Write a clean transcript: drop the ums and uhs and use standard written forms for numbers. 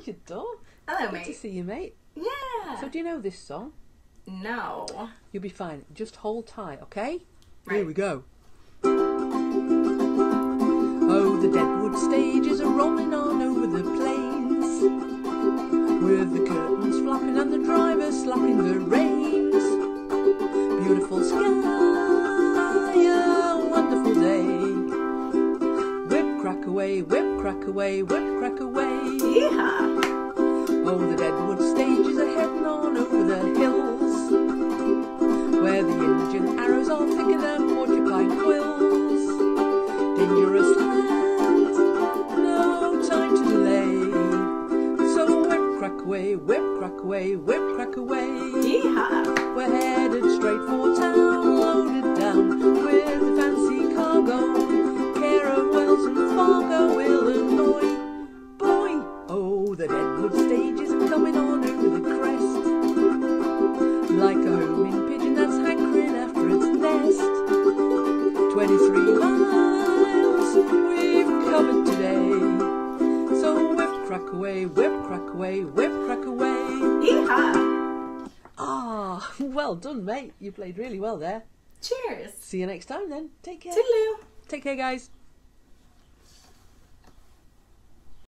you done? Hello, Good mate. to see you, mate. Yeah. So do you know this song? No. You'll be fine. Just hold tight, okay? Right. Here we go. Oh, the Deadwood Stage is a-rolling on over the plains, with the curtains flapping and the driver slapping the reins. Beautiful sky, a wonderful day. Whip crack away, whip crack away, whip crack away. Yeehaw. Oh, the Deadwood Stage is a-heading on over the hills, where the Indian arrows are thicker than porcupine quills. Dangerous land, no time to delay. So whip crack away, whip crack away, whip crack away. Yeehaw. We're headed straight for town, loaded down with the fancy cargo, care of Wells and Fargo, Illinois. Boy, oh, the Deadwood Stage is coming on over the crest, like a homing pigeon that's hankering after its nest. 23 miles we've covered today, so whip crack away, whip crack away, whip crack away. Yeehaw. Ah, well done, mate. You played really well there. Cheers. See you next time then. Take care. Toodaloo. Take care, guys.